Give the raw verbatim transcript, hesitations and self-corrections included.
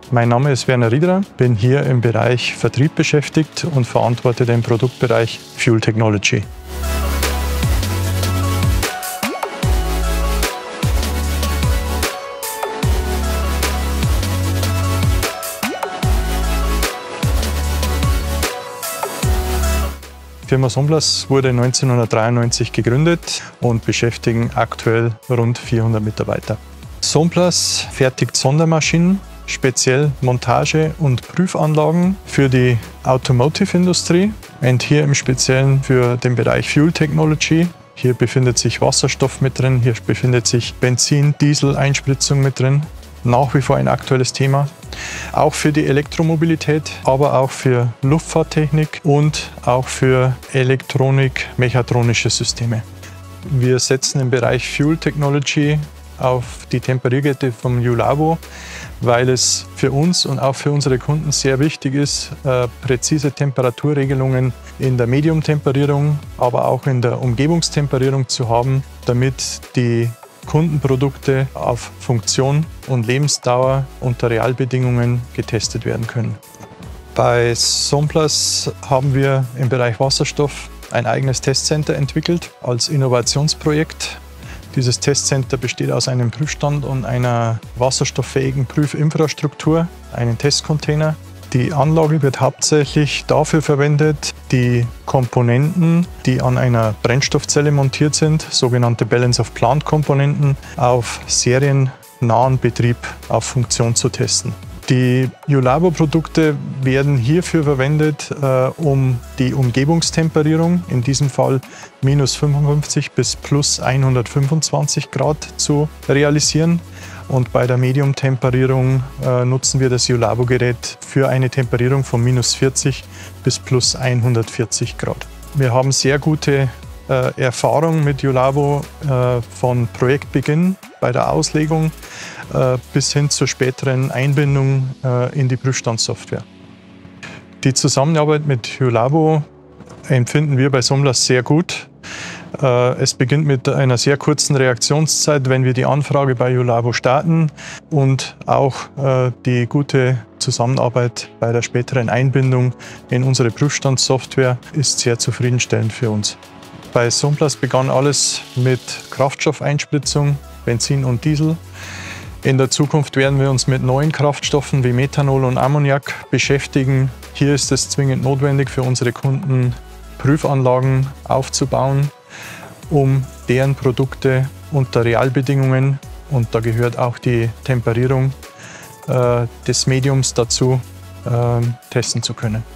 Mein Name ist Werner Riederer, bin hier im Bereich Vertrieb beschäftigt und verantworte den Produktbereich Fuel Technology. Die Firma Somplas wurde neunzehnhundertdreiundneunzig gegründet und beschäftigen aktuell rund vierhundert Mitarbeiter. Somplas fertigt Sondermaschinen, speziell Montage- und Prüfanlagen für die Automotive-Industrie und hier im Speziellen für den Bereich Fuel Technology. Hier befindet sich Wasserstoff mit drin, hier befindet sich Benzin-, Diesel-Einspritzung mit drin. Nach wie vor ein aktuelles Thema. Auch für die Elektromobilität, aber auch für Luftfahrttechnik und auch für Elektronik, mechatronische Systeme. Wir setzen im Bereich Fuel Technology auf die Temperierkette vom Julabo, weil es für uns und auch für unsere Kunden sehr wichtig ist, äh, präzise Temperaturregelungen in der Mediumtemperierung, aber auch in der Umgebungstemperierung zu haben, damit die Kundenprodukte auf Funktion und Lebensdauer unter Realbedingungen getestet werden können. Bei Somplas haben wir im Bereich Wasserstoff ein eigenes Testcenter entwickelt als Innovationsprojekt. Dieses Testcenter besteht aus einem Prüfstand und einer wasserstofffähigen Prüfinfrastruktur, einem Testcontainer. Die Anlage wird hauptsächlich dafür verwendet, die Komponenten, die an einer Brennstoffzelle montiert sind, sogenannte Balance-of-Plant-Komponenten, auf seriennahen Betrieb auf Funktion zu testen. Die Julabo-Produkte werden hierfür verwendet, äh, um die Umgebungstemperierung, in diesem Fall minus fünfundfünfzig bis plus hundertfünfundzwanzig Grad, zu realisieren. Und bei der Medium-Temperierung äh, nutzen wir das Julabo-Gerät für eine Temperierung von minus vierzig bis plus hundertvierzig Grad. Wir haben sehr gute äh, Erfahrung mit Julabo äh, von Projektbeginn bei der Auslegung äh, bis hin zur späteren Einbindung äh, in die Prüfstandssoftware. Die Zusammenarbeit mit Julabo empfinden wir bei Somplas sehr gut. Es beginnt mit einer sehr kurzen Reaktionszeit, wenn wir die Anfrage bei Julabo starten, und auch die gute Zusammenarbeit bei der späteren Einbindung in unsere Prüfstandssoftware ist sehr zufriedenstellend für uns. Bei Somplas begann alles mit Kraftstoffeinspritzung, Benzin und Diesel. In der Zukunft werden wir uns mit neuen Kraftstoffen wie Methanol und Ammoniak beschäftigen. Hier ist es zwingend notwendig für unsere Kunden, Prüfanlagen aufzubauen, um deren Produkte unter Realbedingungen, und da gehört auch die Temperierung äh, des Mediums dazu, äh, testen zu können.